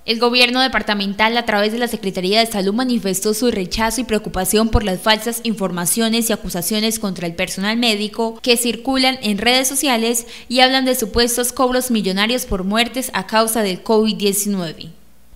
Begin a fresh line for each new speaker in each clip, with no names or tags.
El gobierno departamental, a través de la Secretaría de Salud, manifestó su rechazo y preocupación por las falsas informaciones y acusaciones contra el personal médico que circulan en redes sociales y hablan de supuestos cobros millonarios por muertes a causa del COVID-19.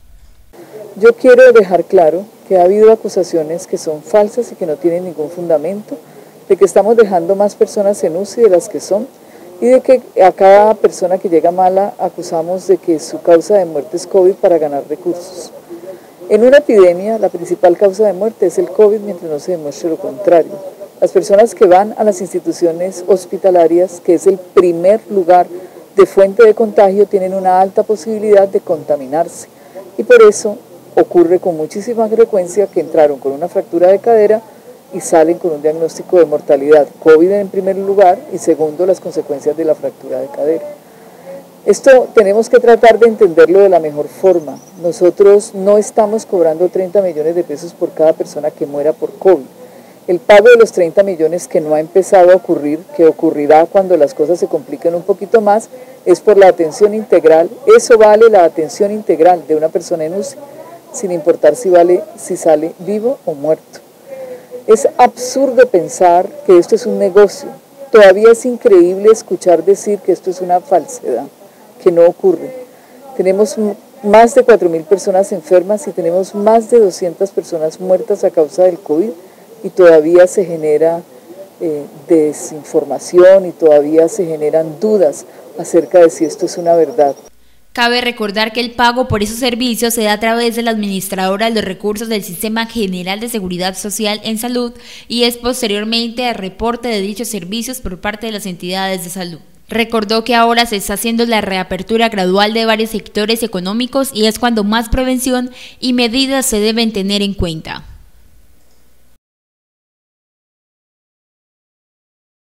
Yo quiero dejar claro que ha habido acusaciones que son falsas y que no tienen ningún fundamento, de que estamos dejando más personas en UCI de las que son, y de que a cada persona que llega mala acusamos de que su causa de muerte es COVID para ganar recursos. En una epidemia, la principal causa de muerte es el COVID mientras no se demuestre lo contrario. Las personas que van a las instituciones hospitalarias, que es el primer lugar de fuente de contagio, tienen una alta posibilidad de contaminarse. Y por eso ocurre con muchísima frecuencia que entraron con una fractura de cadera y salen con un diagnóstico de mortalidad, COVID en primer lugar y segundo las consecuencias de la fractura de cadera. Esto tenemos que tratar de entenderlo de la mejor forma. Nosotros no estamos cobrando 30 millones de pesos por cada persona que muera por COVID. El pago de los 30 millones que no ha empezado a ocurrir, que ocurrirá cuando las cosas se compliquen un poquito más, es por la atención integral. Eso vale la atención integral de una persona en UCI, sin importar si sale vivo o muerto. Es absurdo pensar que esto es un negocio. Todavía es increíble escuchar decir que esto es una falsedad, que no ocurre. Tenemos más de 4.000 personas enfermas y tenemos más de 200 personas muertas a causa del COVID y todavía se genera desinformación y todavía se generan dudas acerca de si esto es una verdad.
Cabe recordar que el pago por esos servicios se da a través de la administradora de los recursos del Sistema General de Seguridad Social en Salud y es posteriormente al reporte de dichos servicios por parte de las entidades de salud. Recordó que ahora se está haciendo la reapertura gradual de varios sectores económicos y es cuando más prevención y medidas se deben tener en cuenta.